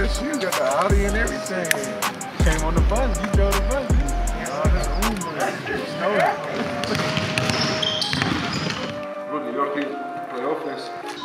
with you. Got the Audi and everything. Came on the bus. You drove the bus. Oh, this Uber. Bro, New York playoff is